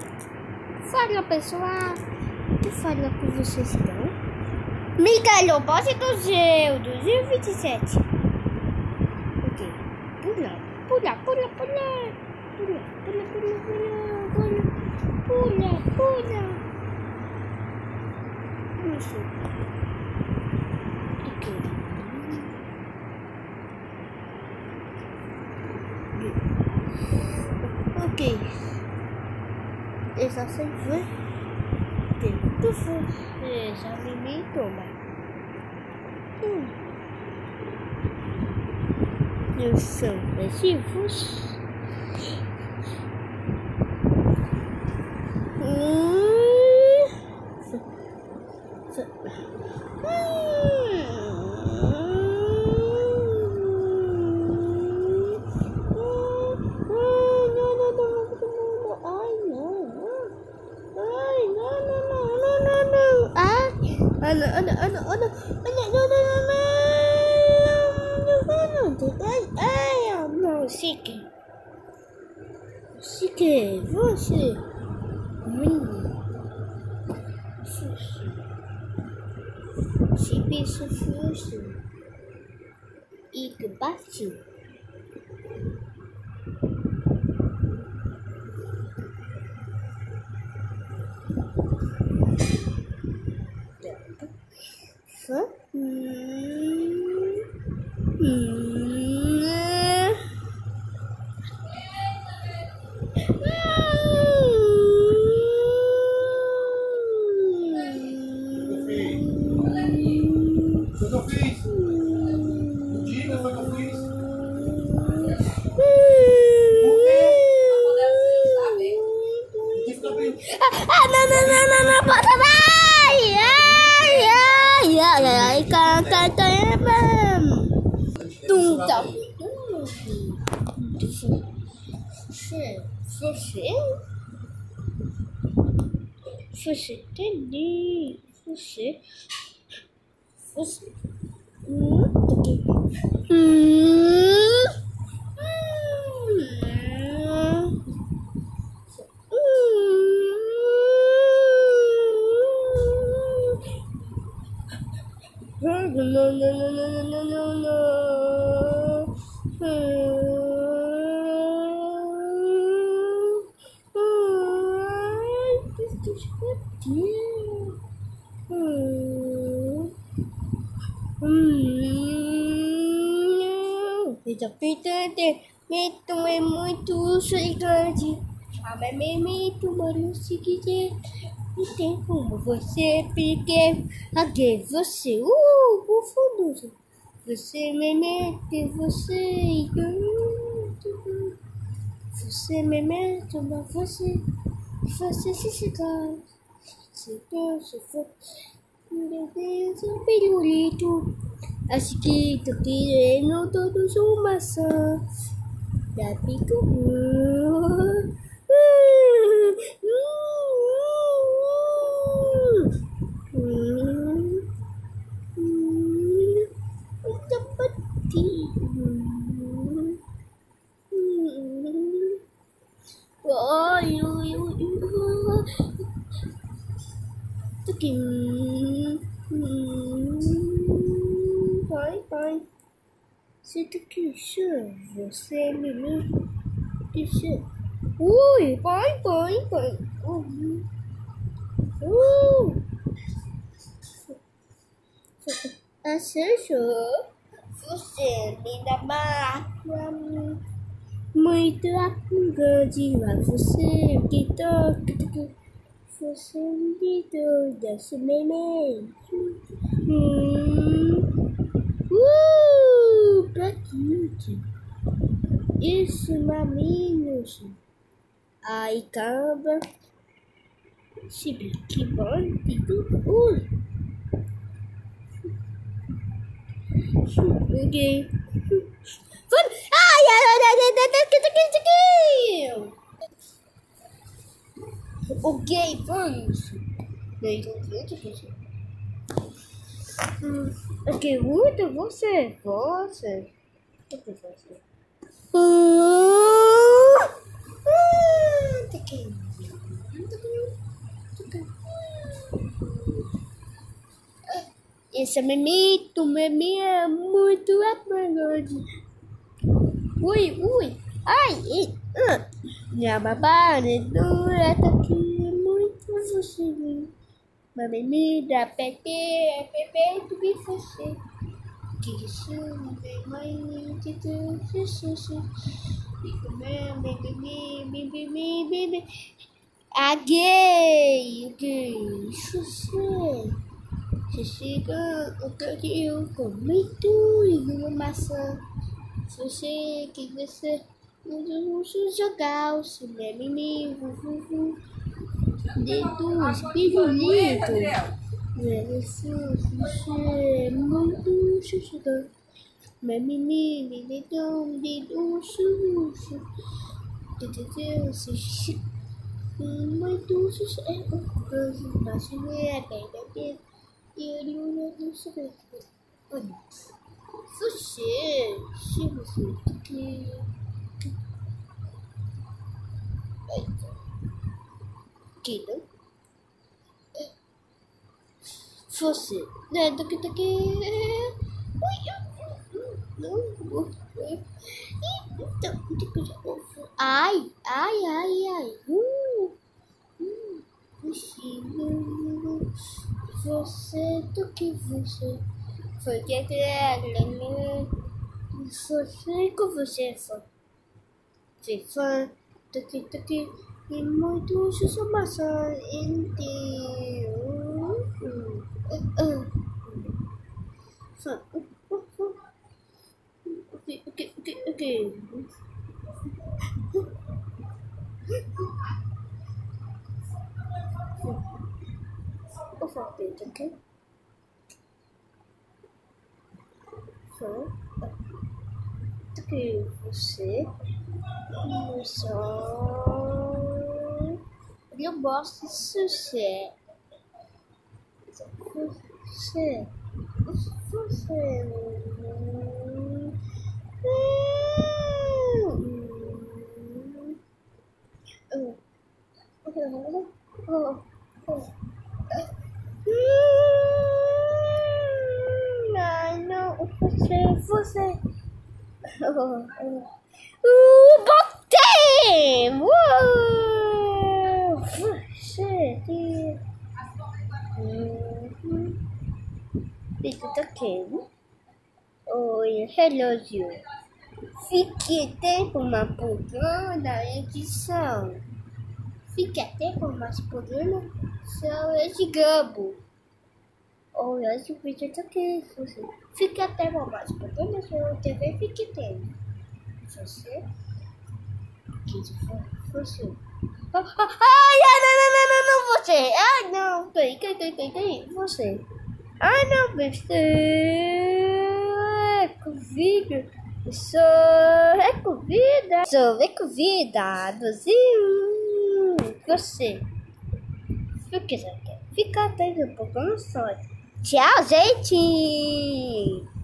Fala pessoal, que fala com vocês estão? Miguel Opósito Geo 2027. Ok, pula. Isso. Ok. Essa sem foi. Tu foi. Essa mimi toma. Eu sou passivos. Não, Chique, você. Chique, sufuso. E que bate. Foi o que eu fiz? Diga, foi o que eu fiz? Não, bota vai! Ai, caramba! Você entendi. Você. Mito é muito gigante. Chama muito barulho se quiser. E tem como você pequeno. Aqui você, profundo. Você me mete, você. Você me mete, mas você se chegar. Se for. Meu Deus, um pirulito. Acho que tô querendo todos uma maçã. Da pico. Pai. Se tu quiser, você me quiser. Ui, pai. Acessou. Você me dá pra mim. Muito grande, mas você que toca. Você me deu desse neném. Pratique. Isso, maminhos. Ai, caramba. Que bom. Ok. Ok, vamos. Ok, muito você. Tem que Esse meme é muito apelão. Ui, ai, minha babá é dura, tá aqui muito você. Mami, dá PT, tu que você. Que isso, bem mais de tudo, isso. Bebê. A gay, chega o que eu comi tudo e uma maçã. Você que você não jogar o cinema, dedos, pirulito. Você muito chuchudão. Mimimi, dedo, chuchu. Muito chuchu. Mas é bem. E ele não sabe. Você que não? Você, né? Daqui. Então, ai. Você, do que você foi que é você com você foi do que e muito sussurração Ok. O foguete, ok? Do que você só eu gosto de sucesso. Você. Não, você. Botei! Você. Fica aqui. Oi, relógio. Fique tempo uma programa da edição. Fique tempo mais programa. Só esse gabo. Olha, esse vídeo tá aqui. Fique até mais programa. Só TV fique tempo. Você. Você. Não, você. Ai, não. Tem. Você. Ai, não, besteira. É Covid. Sou convidadozinho. Você. Fica até um pouco no sol. Tchau, gente.